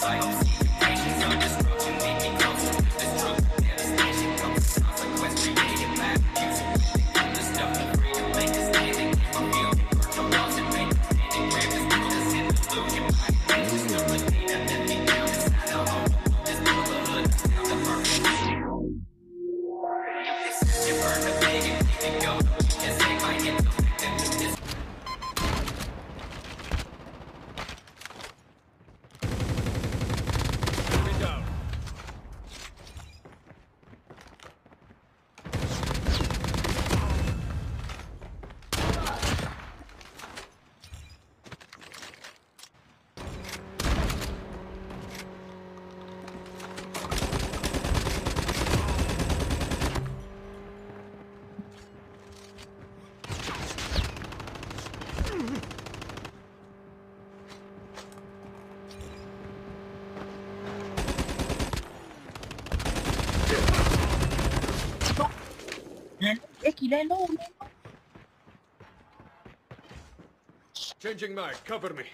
Changing mag, cover me.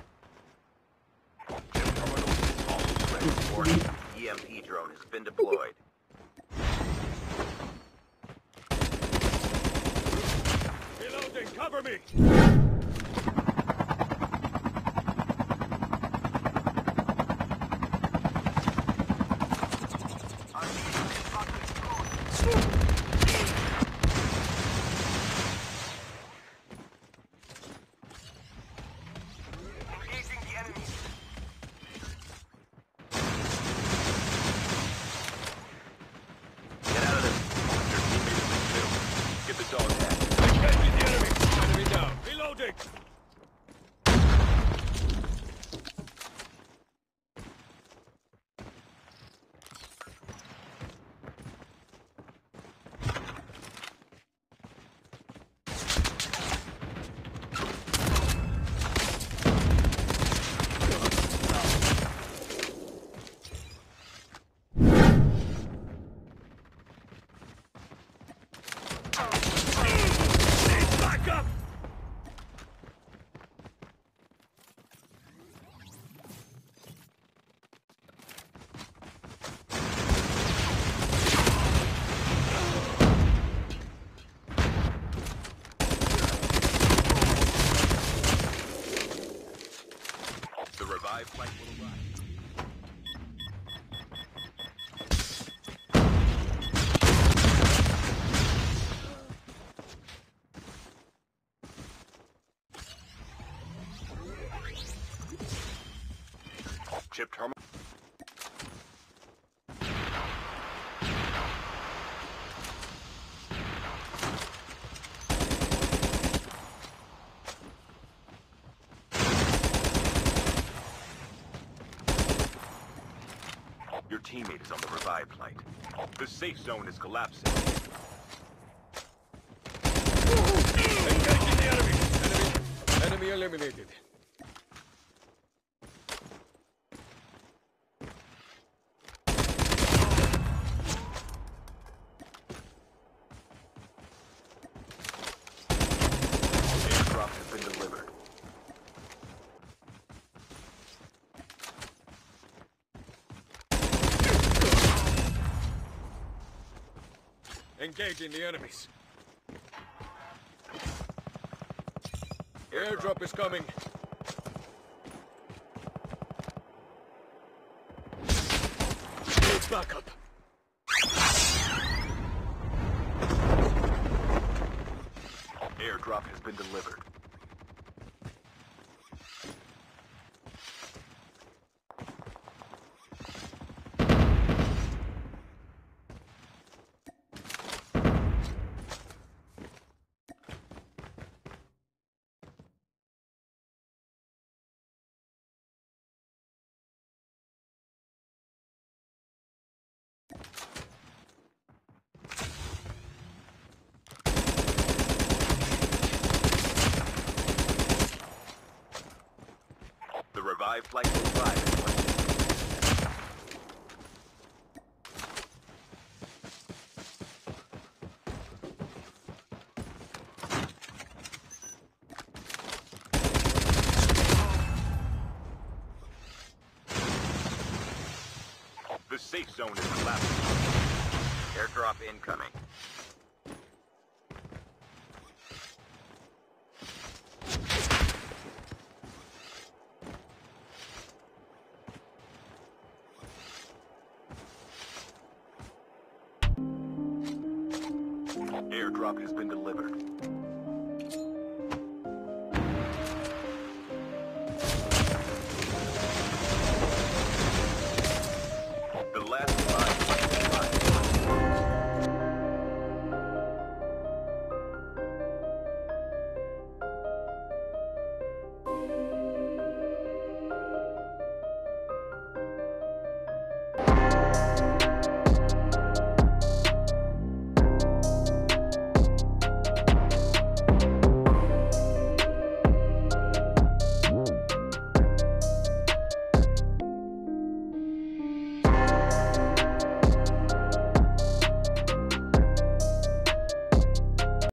EMP drone has been deployed. Reloading, cover me. Flight will arrive. Chip terminal. Your teammate is on the revive flight. The safe zone is collapsing. Engaging the enemy! Enemy eliminated. Airdrop has been delivered. Engaging the enemies. Airdrop is coming. Need backup. Airdrop has been delivered. The revived flight will arrive in 20 minutes. The safe zone is collapsing. Airdrop incoming. Airdrop has been delivered.